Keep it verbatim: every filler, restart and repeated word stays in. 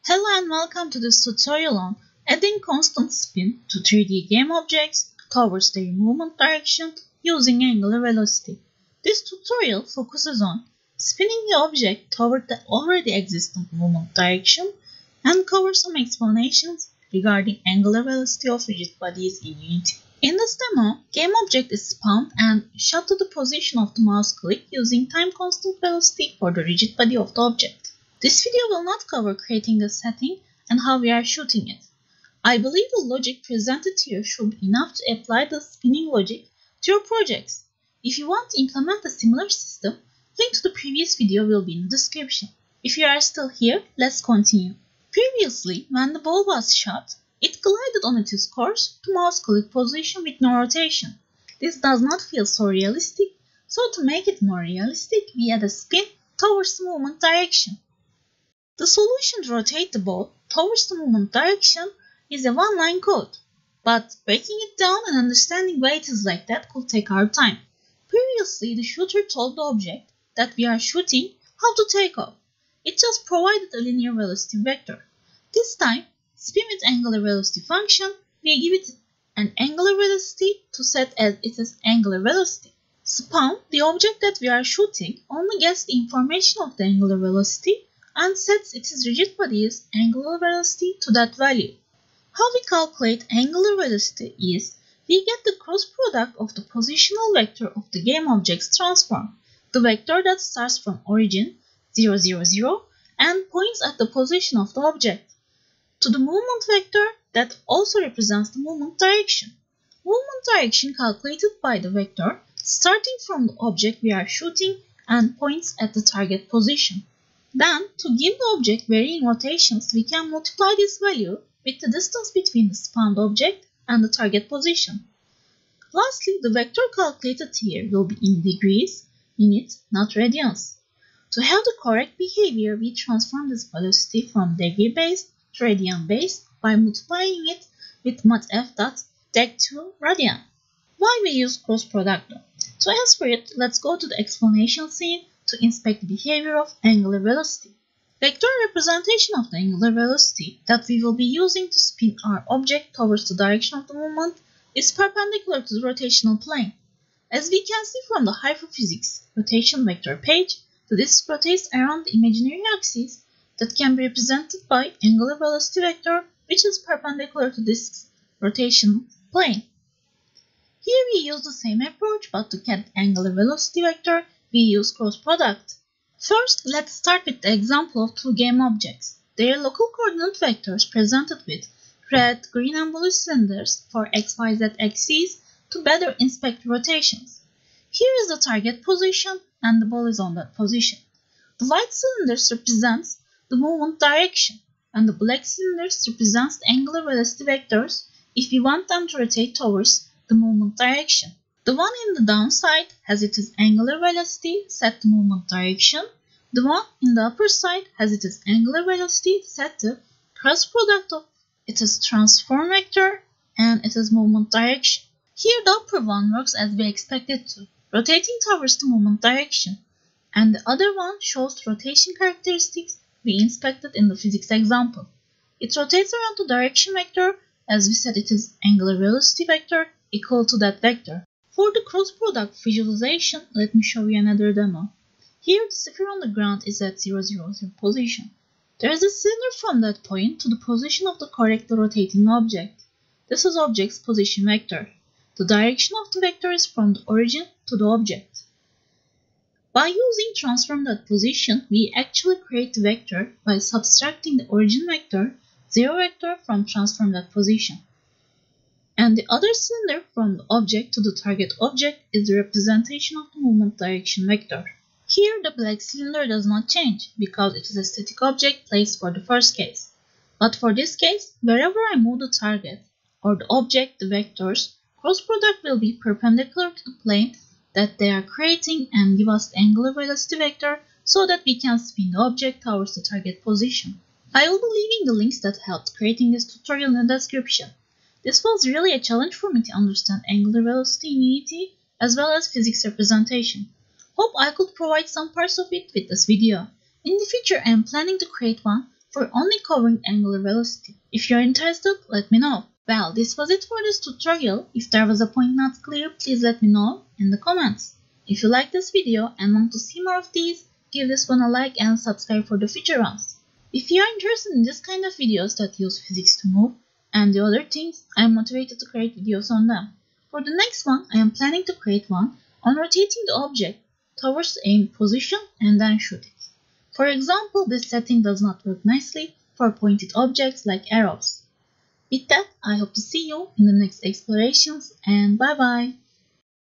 Hello and welcome to this tutorial on adding constant spin to three D game objects towards their movement direction using angular velocity. This tutorial focuses on spinning the object toward the already existent movement direction and covers some explanations regarding angular velocity of rigid bodies in Unity. In this demo, game object is spun and shot to the position of the mouse click using time constant velocity for the rigid body of the object. This video will not cover creating the setting and how we are shooting it. I believe the logic presented here should be enough to apply the spinning logic to your projects. If you want to implement a similar system, link to the previous video will be in the description. If you are still here, let's continue. Previously, when the ball was shot, it glided on its course to mouse click position with no rotation. This does not feel so realistic, so to make it more realistic, we add a spin towards the movement direction. The solution to rotate the ball towards the movement direction is a one-line code, but breaking it down and understanding why it is like that could take our time. Previously, the shooter told the object that we are shooting how to take off. It just provided a linear velocity vector. This time, spin with angular velocity function, we give it an angular velocity to set as it is angular velocity. Spawn, the object that we are shooting, only gets the information of the angular velocity and sets its rigid body's angular velocity to that value. How we calculate angular velocity is we get the cross product of the positional vector of the game object's transform, the vector that starts from origin zero zero zero and points at the position of the object, to the movement vector that also represents the movement direction. Movement direction calculated by the vector starting from the object we are shooting and points at the target position. Then, to give the object varying rotations, we can multiply this value with the distance between the spawned object and the target position. Lastly, the vector calculated here will be in degrees, unit, not radians. To have the correct behavior, we transform this velocity from degree-based to radian-based by multiplying it with mod f dot deg to radian. Why we use cross product though? To answer it, let's go to the explanation scene to inspect the behavior of angular velocity. Vector representation of the angular velocity that we will be using to spin our object towards the direction of the movement is perpendicular to the rotational plane. As we can see from the hyperphysics rotation vector page, the disk rotates around the imaginary axis that can be represented by angular velocity vector, which is perpendicular to disk's rotation plane. Here we use the same approach, but to get angular velocity vector, we use cross product. First, let's start with the example of two game objects. Their local coordinate vectors presented with red, green and blue cylinders for x, y, z axes to better inspect rotations. Here is the target position and the ball is on that position. The white cylinders represents the movement direction and the black cylinders represents the angular velocity vectors if we want them to rotate towards the movement direction. The one in the downside has its angular velocity set to movement direction. The one in the upper side has its angular velocity set to cross product of its transform vector and its movement direction. Here the upper one works as we expected to, rotating towards the movement direction, and the other one shows the rotation characteristics we inspected in the physics example. It rotates around the direction vector as we said it is angular velocity vector equal to that vector. For the cross product visualization, let me show you another demo. Here the sphere on the ground is at zero zero zero position. There is a cylinder from that point to the position of the correctly rotating object. This is object's position vector. The direction of the vector is from the origin to the object. By using transform.position, we actually create the vector by subtracting the origin vector, zero vector from transform.position. And the other cylinder from the object to the target object is the representation of the movement direction vector. Here the black cylinder does not change because it is a static object placed for the first case. But for this case, wherever I move the target or the object, the vectors, cross product will be perpendicular to the plane that they are creating and give us the angular velocity vector so that we can spin the object towards the target position. I will be leaving the links that helped creating this tutorial in the description. This was really a challenge for me to understand angular velocity in Unity as well as physics representation. Hope I could provide some parts of it with this video. In the future I am planning to create one for only covering angular velocity. If you're interested, let me know. Well, this was it for this tutorial. If there was a point not clear, please let me know in the comments. If you like this video and want to see more of these, give this one a like and subscribe for the future ones. If you are interested in this kind of videos that use physics to move and the other things, I am motivated to create videos on them. For the next one, I am planning to create one on rotating the object towards the aim position and then shoot it. For example, this setting does not work nicely for pointed objects like arrows. With that, I hope to see you in the next explorations and bye bye!